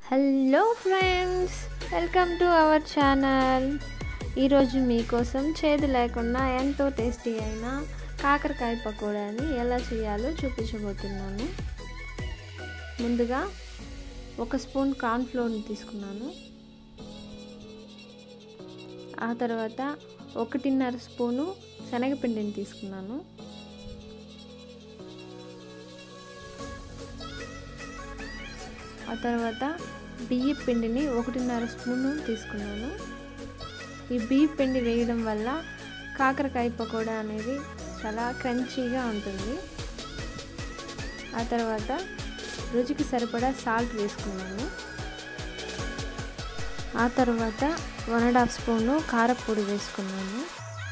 Hello friends, welcome to our channel. ఈరోజు మీకోసం చేదు లేకుండా ఎంతో టేస్టీ అయిన కాకరకాయ పకోడాని ఎలా చేయాలో చూపించబోతున్నాను. ముందుగా 1 స్పూన్ కార్న్ఫ్లోర్ని తీసుకున్నాను. ఆ తర్వాత 1.5 స్పూను శనగపిండిని తీసుకున్నాను. ఆ తర్వాత బియ్య పిండిని 1.5 స్పూను తీసుకున్నాను. ఈ బియ్య పిండి వేయడం వల్ల కాకరకాయ పకోడా అనేది చాలా క్రంచీగా ఉంటుంది. ఆ తర్వాత రుచికి సరిపడా సాల్ట్ వేసుకున్నాను. ఆ తర్వాత 1.5 స్పూను కారపొడి వేసుకున్నాను.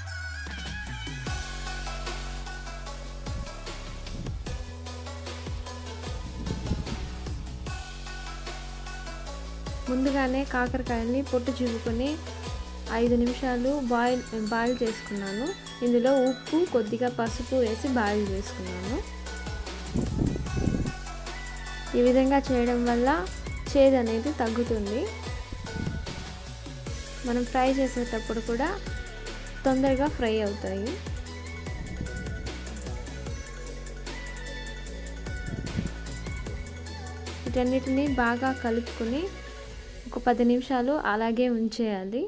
ముందుగానే కాకరకాయల్ని పొట్టు చివుకొని 5 నిమిషాలు బాయిల్ చేసుకున్నాను. ఇందులో ఉప్పు, కొద్దిగా పసుపు వేసి బాయిల్ చేసుకున్నాను. ఈ విధంగా చేయడం వల్ల చేదు అనేది తగ్గుతుంది. మనం ఫ్రై చేసేటప్పుడు కూడా తొందరగా ఫ్రై అవుతాయి. వీటన్నిటిని బాగా కలుపుకొని ఒక 10 నిమిషాలు అలాగే ఉంచేయాలి.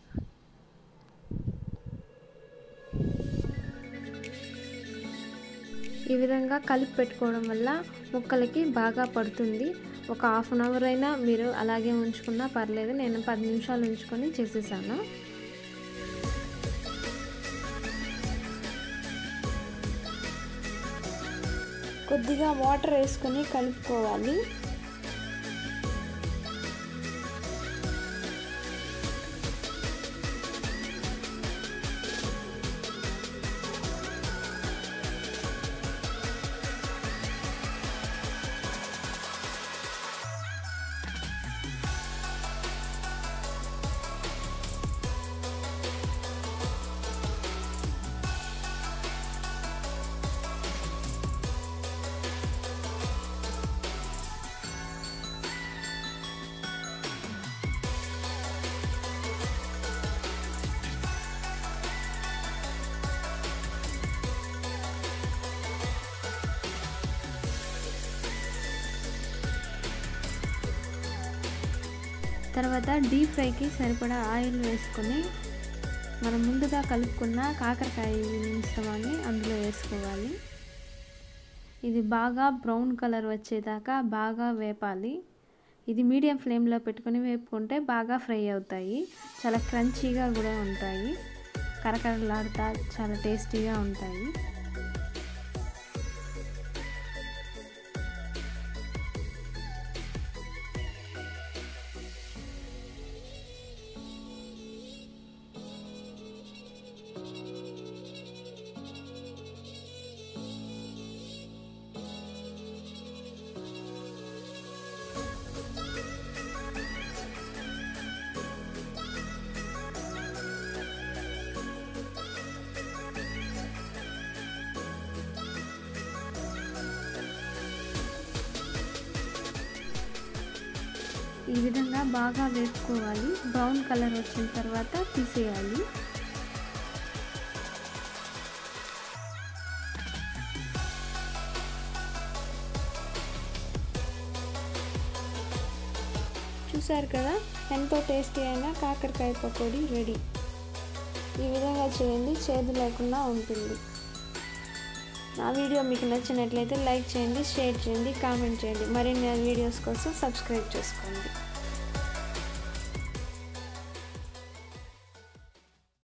ఈ విధంగా కలిపి పెట్టుకోవడం వల్ల ముక్కలకి బాగా పడుతుంది. ఒక హాఫ్ అన్ అవర్ అయినా మీరు అలాగే ఉంచుకున్నా పర్లేదు. నేను 10 నిమిషాలు ఉంచుకొని చేసేసాను. కొద్దిగా వాటర్ వేసుకొని కలుపుకోవాలి. తర్వాత డీప్ ఫ్రైకి సరిపడా ఆయిల్ వేసుకొని మనం ముందుగా కలుపుకున్న కాకరకాయ మిశ్రమాన్ని అందులో వేసుకోవాలి. ఇది బాగా బ్రౌన్ కలర్ వచ్చేదాకా బాగా వేపాలి. ఇది మీడియం ఫ్లేమ్లో పెట్టుకొని వేపుకుంటే బాగా ఫ్రై అవుతాయి. చాలా క్రంచీగా కూడా ఉంటాయి. కరకరలాడుతా చాలా టేస్టీగా ఉంటాయి. ఈ విధంగా బాగా వేపుకోవాలి. బ్రౌన్ కలర్ వచ్చిన తర్వాత తీసేయాలి. చూసారు కదా, ఎంతో టేస్టీ అయిన కాకరకాయ పకోడీ రెడీ. ఈ విధంగా చేయండి, చేదు లేకుండా ఉంటుంది. నా వీడియో మీకు నచ్చినట్లయితే లైక్ చేయండి, షేర్ చేయండి, కామెంట్ చేయండి. మరిన్ని వీడియోస్ కోసం సబ్స్క్రైబ్ చేసుకోండి.